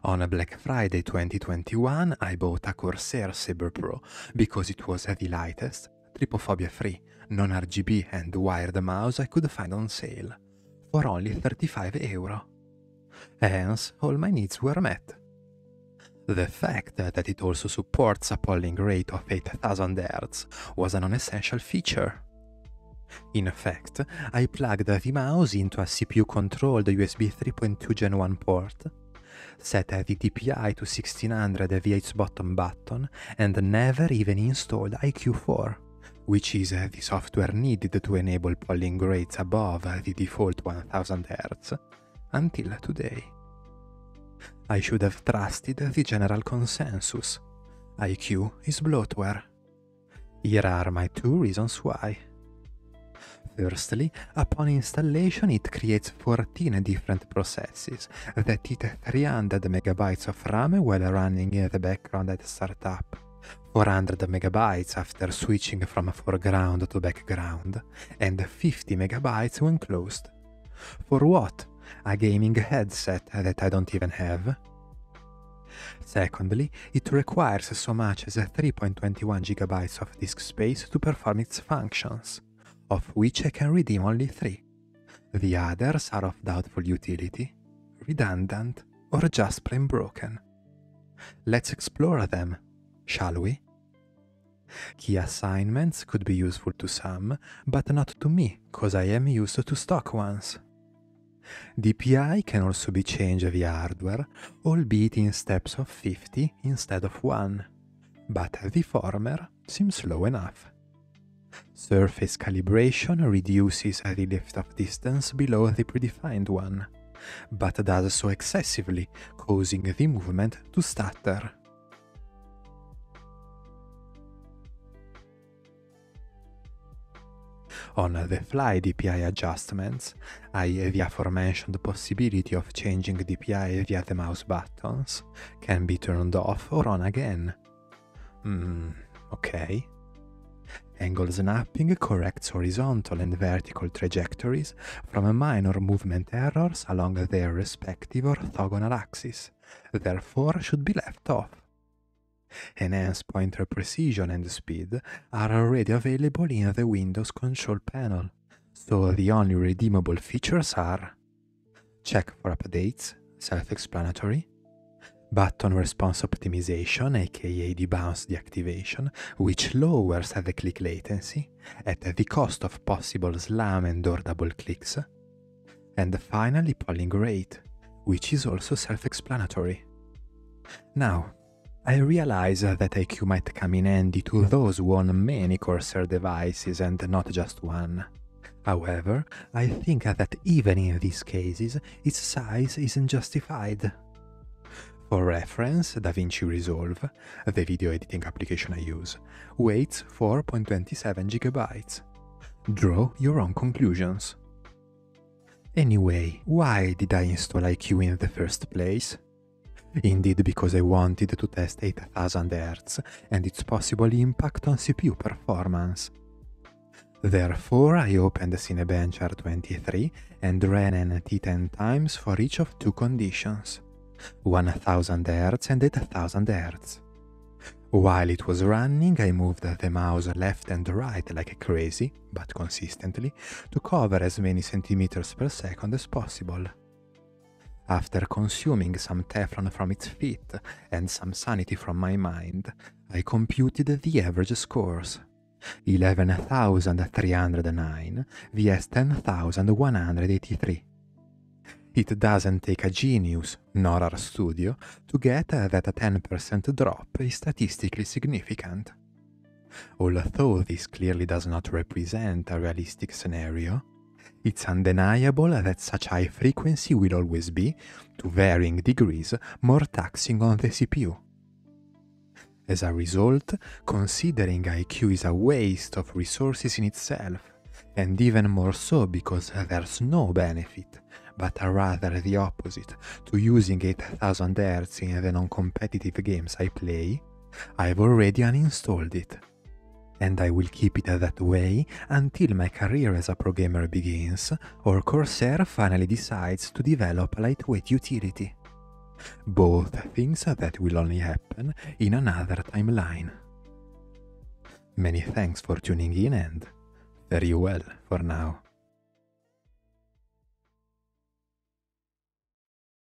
On Black Friday 2021, I bought a Corsair Sabre Pro because it was the lightest, Trypophobia free, non-RGB and wired mouse I could find on sale, for only €35. Hence, all my needs were met. The fact that it also supports a polling rate of 8000 Hz was a non-essential feature. In fact, I plugged the mouse into a CPU-controlled USB 3.2 Gen 1 port, set the DPI to 1600 via its bottom, and never even installed iCUE 4, which is the software needed to enable polling rates above the default 1000 Hz, until today. I should have trusted the general consensus. iCUE is bloatware. Here are my 2 reasons why. Firstly, upon installation it creates 14 different processes that eat 300 MB of RAM while running in the background at startup, 400 MB after switching from foreground to background, and 50 MB when closed. For what? A gaming headset that I don't even have? Secondly, it requires so much as 3.21 GB of disk space to perform its functions, of which I can redeem only 3. The others are of doubtful utility, redundant, or just plain broken. Let's explore them, shall we? Key assignments could be useful to some, but not to me, cause I am used to stock ones. DPI can also be changed via hardware, albeit in steps of 50 instead of 1, but the former seems slow enough. Surface calibration reduces the lift of distance below the predefined one, but does so excessively, causing the movement to stutter. On the fly DPI adjustments, the aforementioned possibility of changing DPI via the mouse buttons can be turned off or on again. Okay. Angle snapping corrects horizontal and vertical trajectories from minor movement errors along their respective orthogonal axis, therefore should be left off. Enhanced pointer precision and speed are already available in the Windows control panel, so the only redeemable features are: check for updates, self-explanatory; button response optimization, aka Debounce deactivation, which lowers the click latency at the cost of possible slam and or double clicks; and finally polling rate, which is also self-explanatory. Now, I realize that iCUE might come in handy to those who own many Corsair devices and not just one. However, I think that even in these cases, its size isn't justified. For reference, DaVinci Resolve, the video editing application I use, weighs 4.27 GB. Draw your own conclusions. Anyway, why did I install iCUE in the first place? Indeed, because I wanted to test 8000 Hz and its possible impact on CPU performance. Therefore, I opened Cinebench R23 and ran NT 10 times for each of 2 conditions, 1000 Hz and 8000 Hz. While it was running, I moved the mouse left and right like crazy, but consistently, to cover as many centimeters per second as possible. After consuming some Teflon from its feet and some sanity from my mind, I computed the average scores: 11,309 vs 10,183. It doesn't take a genius, nor a studio, to get that a 10% drop is statistically significant. Although this clearly does not represent a realistic scenario, it's undeniable that such high frequency will always be, to varying degrees, more taxing on the CPU. As a result, considering iCUE is a waste of resources in itself, and even more so because there's no benefit, but rather the opposite, to using 8000 Hz in the non-competitive games I play, I've already uninstalled it. And I will keep it that way until my career as a pro gamer begins, or Corsair finally decides to develop a lightweight utility. both things that will only happen in another timeline. Many thanks for tuning in and fare you well for now.